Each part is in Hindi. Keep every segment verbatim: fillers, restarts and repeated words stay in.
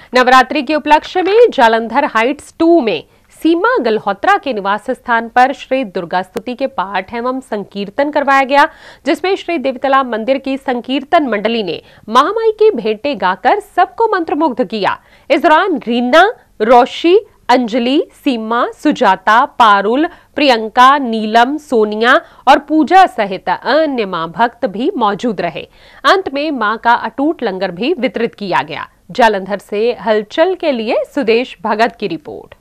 नवरात्रि के उपलक्ष्य में जालंधर हाइट्स टू में सीमा गल्होत्रा के निवास स्थान पर श्री दुर्गा स्तुति के पाठ एवं संकीर्तन करवाया गया, जिसमें श्री देवीतला मंदिर की संकीर्तन मंडली ने महामाई की भेंटें गाकर सबको मंत्रमुग्ध किया। इस दौरान रीना, रोशी, अंजलि, सीमा, सुजाता, पारुल, प्रियंका, नीलम, सोनिया और पूजा सहित अन्य मां भक्त भी मौजूद रहे। अंत में मां का अटूट लंगर भी वितरित किया गया। जालंधर से हलचल के लिए सुदेश भगत की रिपोर्ट।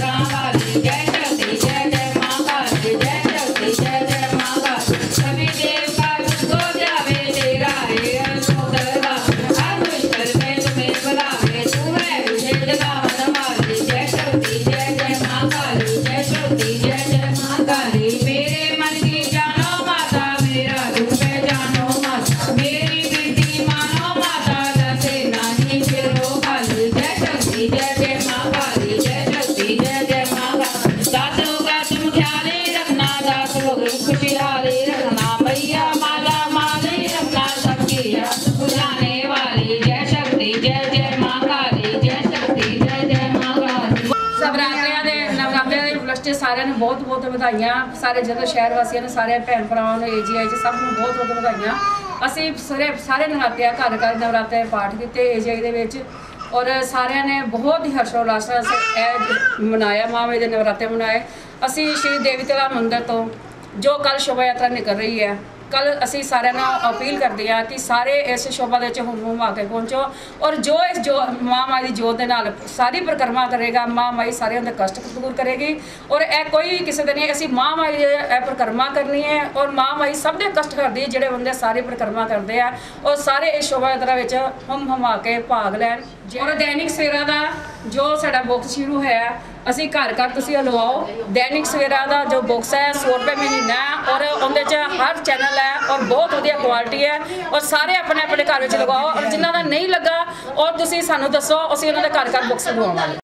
सारे ने बहुत बहुत बधाइयां। सारे जगह शहर वासियों ने, सारे भैन भरावां ने, एजीआई च सब ਨੂੰ बहुत बहुत बधाइयां। ਅਸੀਂ ਸਾਰੇ ਸਾਰੇ ਨਰਾਤੇ ਘਰ ਘਰ ਨਵਰਾਤੇ ਪਾਠ ਕੀਤੇ ਏਜੀਆਈ ਦੇ ਵਿੱਚ ਔਰ ਸਾਰਿਆਂ ਨੇ ਬਹੁਤ ਹੀ ਹਰਸ਼ੋल्लास ਨਾਲ ਇਹ ਮਨਾਇਆ, ਮਾਂ ਦੇ ਨਵਰਾਤੇ ਮਨਾਏ। ਅਸੀਂ ਸ਼੍ਰੀ ਦੇਵੀਤਲਾ ਮੰਦਿਰ ਤੋਂ ਜੋ ਕੱਲ ਸ਼ੋਭਾ ਯਾਤਰਾ ਨਿਕਲ ਰਹੀ ਹੈ, कल असी सारे अपील करते हैं कि सारे इस शोभा के हुम हुमा के पहुँचो और जो इस जो माँ माई की जोत के नाल सारी परिक्रमा करेगा, माँ माई सारे उनके कष्ट दूर करेगी। और यह कोई किसी का नहीं, असी माँ माई परिक्रमा करनी है और माँ माई सब के कष्ट करती है जोड़े बंदे सारी परिक्रमा करते हैं और सारे इस शोभा यात्रा में हुम हुमा के भाग लैन। और दैनिक सवेरा का जो साडा बुक्स शुरू है, असी घर घर तुसीं लवाओ। दैनिक सवेरा का जो बुक्स है सौ रुपये महीना है और उनके हर चैनल है और बहुत वधिया क्वालिटी है और सारे अपने अपने घर में लगाओ और जिन्हों का नहीं लगा और तुसीं सानूं दसो, असीं उन्हां दे घर घर बुक्स लवावांगे।